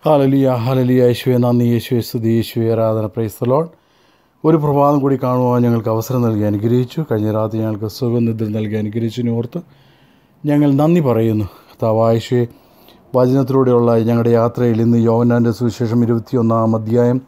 Hallelujah hallelujah. യേശുവേ നന്ദി, യേശുവേ സ്തുതി, യേശുവേ ആരാധന. Praise the lord. ഒരു പ്രഭാതം കൂടി കാണുവാൻ ഞങ്ങൾക്ക് അവസരം നൽകി അനുഗ്രഹിച്ചു. കഴിഞ്ഞ രാത്രി ഞങ്ങൾക്ക് സുഖനിദ്ര നൽകി അനുഗ്രഹിച്ചതിനെ ഓർത്ത് ഞങ്ങൾ നന്ദി പറയുന്നു. കർത്താവായ യേശുവേ, വചനത്തിലൂടെയുള്ള ഞങ്ങളുടെ യാത്രയിൽ ഇന്ന് യോഹന്നാൻ്റെ സുവിശേഷം 21-ാം അധ്യായം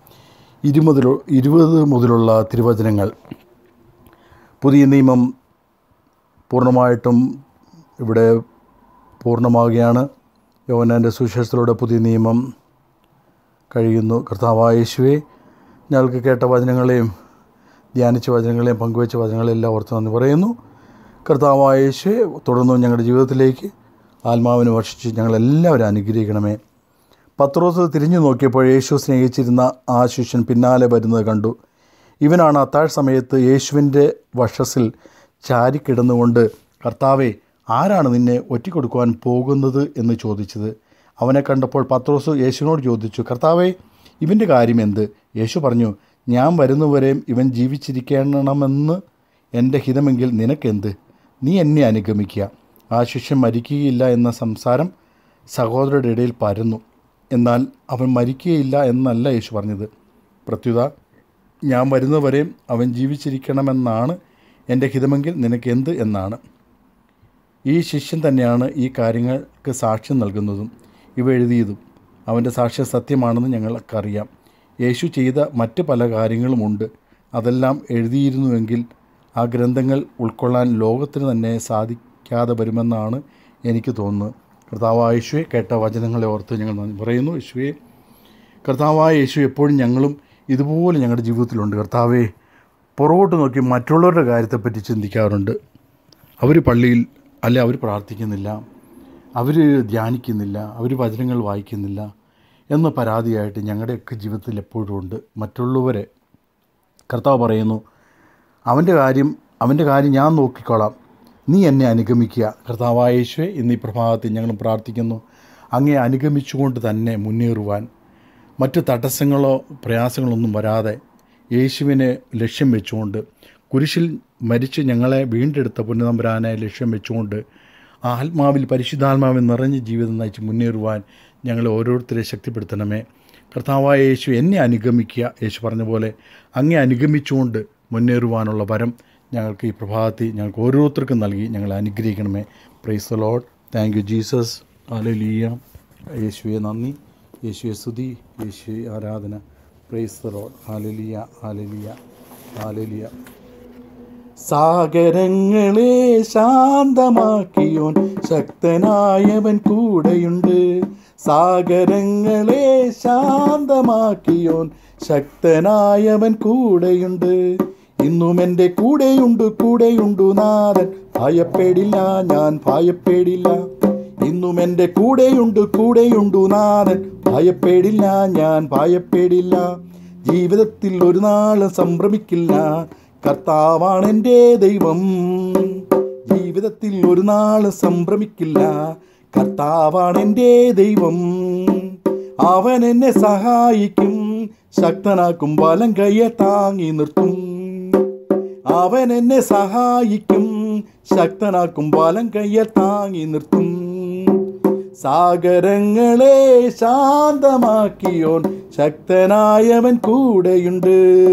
20 മുതലുള്ള തിരുവചനങ്ങൾ. പുതിയ നിയമം പൂർണ്ണമായിട്ടും ഇവിടെ പൂർണ്ണമാവുകയാണ്. യോഹന്നാൻ്റെ സുവിശേഷത്തിലൂടെ പുതിയ നിയമം കഴിയുന്നു. കർത്താവായ യേശുവേ, ഞങ്ങൾക്ക് കേട്ട വചനങ്ങളെയും ധ്യാനിച്ച വചനങ്ങളെയും പങ്കുവച്ച വചനങ്ങളെയും എല്ലാം ഓർത്ത് നന്ദി പറയുന്നു. കർത്താവായ യേശുവേ, തുടർന്ന് ഞങ്ങളുടെ ജീവിതത്തിലേക്ക് ആത്മാവിനെ വർഷിച്ച് ഞങ്ങളെല്ലാവരും അനുഗ്രഹിക്കണമേ. പത്രോസ് തിരിഞ്ഞു നോക്കിയപ്പോൾ യേശു സ്നേഹിച്ചിരുന്ന ആ ശിഷ്യൻ പിന്നാലെ വരുന്നത് കണ്ടു. ഇവനാണ് അത്താഴ സമയത്ത് യേശുവിൻ്റെ വക്ഷസ്സിൽ ചാരിക്കിടന്നുകൊണ്ട്, കർത്താവേ, ആരാണ് നിന്നെ ഒറ്റിക്കൊടുക്കുവാൻ പോകുന്നത് എന്ന് ചോദിച്ചത്. അവനെ കണ്ടപ്പോൾ പത്രോസ് യേശുവിനോട് ചോദിച്ചു, കർത്താവേ, ഇവൻ്റെ കാര്യം എന്ത്? യേശു പറഞ്ഞു, ഞാൻ വരുന്നവരെയും ഇവൻ ജീവിച്ചിരിക്കണമെന്ന് എൻ്റെ ഹിതമെങ്കിൽ നിനക്കെന്ത്? നീ എന്നെ അനുഗമിക്കുക. ആ ശിഷ്യൻ മരിക്കുകയില്ല എന്ന സംസാരം സഹോദരരുടെ ഇടയിൽ പരന്നു. എന്നാൽ അവൻ മരിക്കുകയില്ല എന്നല്ല യേശു പറഞ്ഞത്. പ്രത്യുത, ഞാൻ വരുന്നവരെയും അവൻ ജീവിച്ചിരിക്കണമെന്നാണ് എൻ്റെ ഹിതമെങ്കിൽ നിനക്കെന്ത് എന്നാണ്. ഈ ശിഷ്യൻ തന്നെയാണ് ഈ കാര്യങ്ങൾക്ക് സാക്ഷ്യം നൽകുന്നതും ഇവ എഴുതിയതും. അവൻ്റെ സാക്ഷ്യം സത്യമാണെന്ന് ഞങ്ങൾക്കറിയാം. യേശു ചെയ്ത മറ്റ് പല കാര്യങ്ങളുമുണ്ട്. അതെല്ലാം എഴുതിയിരുന്നുവെങ്കിൽ ആ ഗ്രന്ഥങ്ങൾ ഉൾക്കൊള്ളാൻ ലോകത്തിന് തന്നെ സാധിക്കാതെ വരുമെന്നാണ് എനിക്ക് തോന്നുന്നത്. കർത്താവായ യേശുവെ, കേട്ട വചനങ്ങളെ ഓർത്ത് ഞങ്ങൾ നന്ദി പറയുന്നു. യേശുവെ, കർത്താവായ യേശു, എപ്പോഴും ഞങ്ങളും ഇതുപോലെ ഞങ്ങളുടെ ജീവിതത്തിലുണ്ട്. കർത്താവെ, പുറകോട്ട് നോക്കി മറ്റുള്ളവരുടെ കാര്യത്തെപ്പറ്റി ചിന്തിക്കാറുണ്ട്. അവർ പള്ളിയിൽ അല്ലെ, അവർ പ്രാർത്ഥിക്കുന്നില്ല, അവർ ധ്യാനിക്കുന്നില്ല, അവർ വചനങ്ങൾ വായിക്കുന്നില്ല എന്ന പരാതിയായിട്ട് ഞങ്ങളുടെയൊക്കെ ജീവിതത്തിൽ എപ്പോഴും ഉണ്ട്. മറ്റുള്ളവരെ കർത്താവ് പറയുന്നു, അവൻ്റെ കാര്യം ഞാൻ നോക്കിക്കോളാം, നീ എന്നെ അനുഗമിക്കുക. കർത്താവായ യേശുവേ, ഇന്ന് ഈ പ്രഭാതത്തിൽ ഞങ്ങൾ പ്രാർത്ഥിക്കുന്നു, അങ്ങേ അനുഗമിച്ചുകൊണ്ട് തന്നെ മുന്നേറുവാൻ, മറ്റു തടസ്സങ്ങളോ പ്രയാസങ്ങളൊന്നും വരാതെ യേശുവിനെ ലക്ഷ്യം വെച്ചുകൊണ്ട്, കുരിശിൽ മരിച്ച് ഞങ്ങളെ വീണ്ടെടുത്ത പുണ്യതമ്പുരാനെ ലക്ഷ്യം വെച്ചുകൊണ്ട് ആത്മാവിൽ പരിശുദ്ധാത്മാവിൽ നിറഞ്ഞ് ജീവിതം നയിച്ച് മുന്നേറുവാൻ ഞങ്ങളെ ഓരോരുത്തരെ ശക്തിപ്പെടുത്തണമേ. കർത്താവായ യേശു, എന്നെ അനുഗമിക്കുക. യേശു പറഞ്ഞ പോലെ അങ്ങേ അനുഗമിച്ചുകൊണ്ട് മുന്നേറുവാനുള്ള വരം ഞങ്ങൾക്ക് ഈ പ്രഭാതത്തിൽ ഞങ്ങൾക്ക് ഓരോരുത്തർക്കും നൽകി ഞങ്ങളെ അനുഗ്രഹിക്കണമേ. Praise the lord. Thank you Jesus. ഹല്ലേലൂയ. യേശുവെ നന്ദി, യേശുവെ സ്തുതി, യേശുവെ ആരാധന. Praise the lord. ഹല്ലേലൂയ ഹല്ലേലൂയ ഹല്ലേലൂയ. സാഗരങ്ങളെ ശാന്തമാക്കിയോൻ ശക്തനായവൻ കൂടെയുണ്ട്. സാഗരങ്ങളെ ശാന്തമാക്കിയോൻ ശക്തനായവൻ കൂടെയുണ്ട്. ഇന്നും എൻ്റെ കൂടെയുണ്ടു നാഥൻ, ഭയപ്പെടില്ല, ഞാൻ ഭയപ്പെടില്ല. ഇന്നും എൻ്റെ കൂടെയുണ്ടു നാഥൻ, ഭയപ്പെടില്ല, ഞാൻ ഭയപ്പെടില്ല. ജീവിതത്തിൽ ഒരു നാളും സംഭ്രമിക്കില്ല, കർത്താവാണെൻ്റെ ദൈവം. ജീവിതത്തിൽ ഒരു നാളും സംഭ്രമിക്കില്ല, കർത്താവാണെൻ്റെ ദൈവം. അവൻ എന്നെ സഹായിക്കും, ശക്തനാക്കും, വലം കയ്യെ താങ്ങി നിർത്തും. അവൻ എന്നെ സഹായിക്കും, ശക്തനാക്കും, വലം കയ്യെ താങ്ങി നിർത്തും. സാഗരങ്ങളെ ശാന്തമാക്കിയോൻ ശക്തനായവൻ കൂടെയുണ്ട്.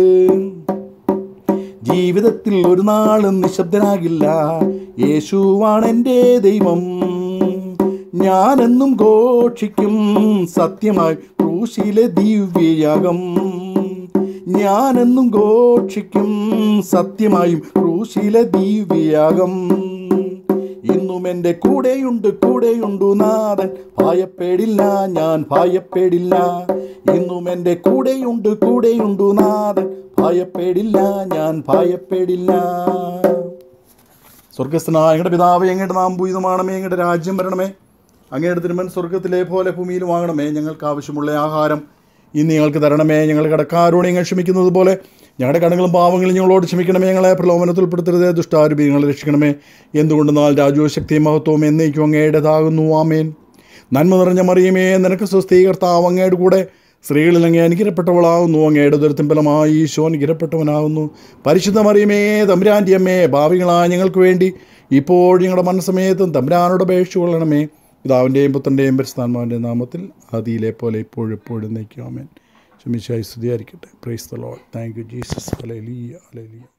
ജീവിതത്തിൽ ഒരു നാളും നിശബ്ദനാകില്ല, യേശുവാണെൻ്റെ ദൈവം. ഞാനെന്നും ഘോഷിക്കും സത്യമായി ക്രൂശിലെ ദിവ്യയാഗം. ഞാനെന്നും ഘോഷിക്കും സത്യമായും ക്രൂശിലെ ദിവ്യയാഗം. ഇന്നും എൻ്റെ കൂടെയുണ്ടു നാഥൻ, ഭയപ്പെടില്ല, ഞാൻ ഭയപ്പെടില്ല. ഇന്നും എൻ്റെ കൂടെയുണ്ടു നാഥൻ, ഭയപ്പെടില്ല, ഞാൻ ഭയപ്പെടില്ല. സ്വർഗസ്ഥനായ ഞങ്ങളുടെ പിതാവേ, അങ്ങയുടെ നാമം പൂജിതമാണമേ, അങ്ങയുടെ രാജ്യം വരണമേ, അങ്ങയുടെ തിരുമനസ്സ് സ്വർഗത്തിലെ പോലെ ഭൂമിയിലും ആകണമേ. ഞങ്ങൾക്ക് ആവശ്യമുള്ള ആഹാരം ഇന്ന് ഞങ്ങൾക്ക് തരണമേ. ഞങ്ങൾ കടക്കാരോട് ഞങ്ങൾ ക്ഷമിക്കുന്നത് പോലെ ഞങ്ങളുടെ കടങ്ങളും പാവങ്ങളും ഞങ്ങളോട് ക്ഷമിക്കണമേ. ഞങ്ങളെ പ്രലോഭനത്തിൽ ഉൾപ്പെടുത്തരുതേ, ദുഷ്ടാരൂപി ഞങ്ങളെ രക്ഷിക്കണമേ. എന്തുകൊണ്ടെന്നാൽ രാജ്യവും ശക്തിയും മഹത്വവും എന്നേക്കും അങ്ങയുടേതാകുന്നു. ആമേൻ. നന്മ നിറഞ്ഞ മറിയമേ, നിനക്ക് സ്വസ്തി, കർത്താവ് അങ്ങയുടെ കൂടെ, സ്ത്രീകളിൽ അങ്ങേ അനുഗ്രഹപ്പെട്ടവളാകുന്നു. അങ്ങയുടെ ഉദരത്തിൻ ഫലമായി ഈശോ അനുഗ്രഹപ്പെട്ടവനാകുന്നു. പരിശുദ്ധ മറിയമേ, തമ്പുരാൻ്റെ അമ്മേ, ഭാവികളായ ഞങ്ങൾക്ക് വേണ്ടി ഇപ്പോൾ ഞങ്ങളുടെ മരണസമയത്തും തമ്പുരാനോട് അപേക്ഷിച്ചു കൊള്ളണമേ. പിതാവിൻ്റെയും പുത്രൻ്റെയും പരിശുദ്ധാത്മാവിൻ്റെ നാമത്തിൽ ആദിയിലെ പോലെ ഇപ്പോഴും എപ്പോഴും നയിക്കും. ആമേൻ. ശമിശായി സ്തുതിയായിരിക്കട്ടെ. Praise the lord. Thank you Jesus. ഹല്ലേലൂയ, ഹല്ലേലൂയ.